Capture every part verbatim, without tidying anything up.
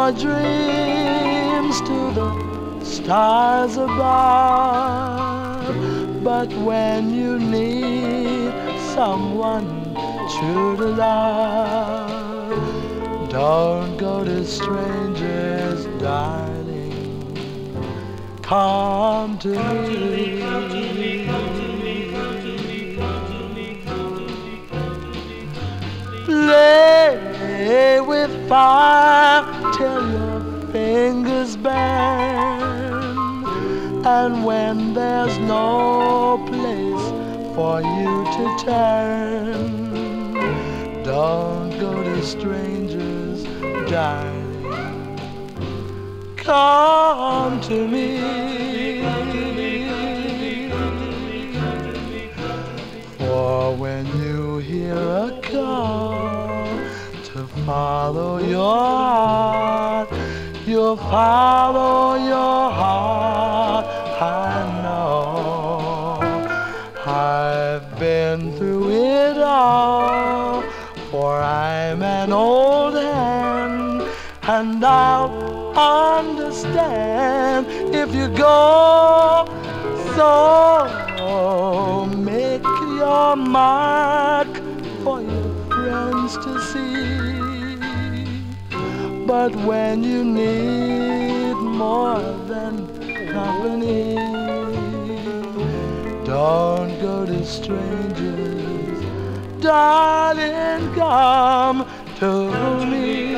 your dreams to the stars above. But when you need someone true to love, don't go to strangers, darling. Come to me. Play with fire till your fingers burn, and when there's no place for you to turn, don't go to strangers, darling. Come to me. For when you hear a call to follow your heart, you'll follow your heart. I know I've been through it all, for I'm an old hand, and I'll understand if you go. So make your mark for your friends to see. But when you need more than company, don't go to strangers, darling, come to me.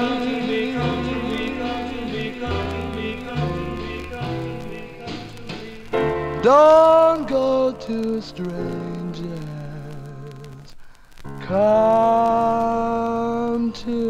Don't go to strangers, come to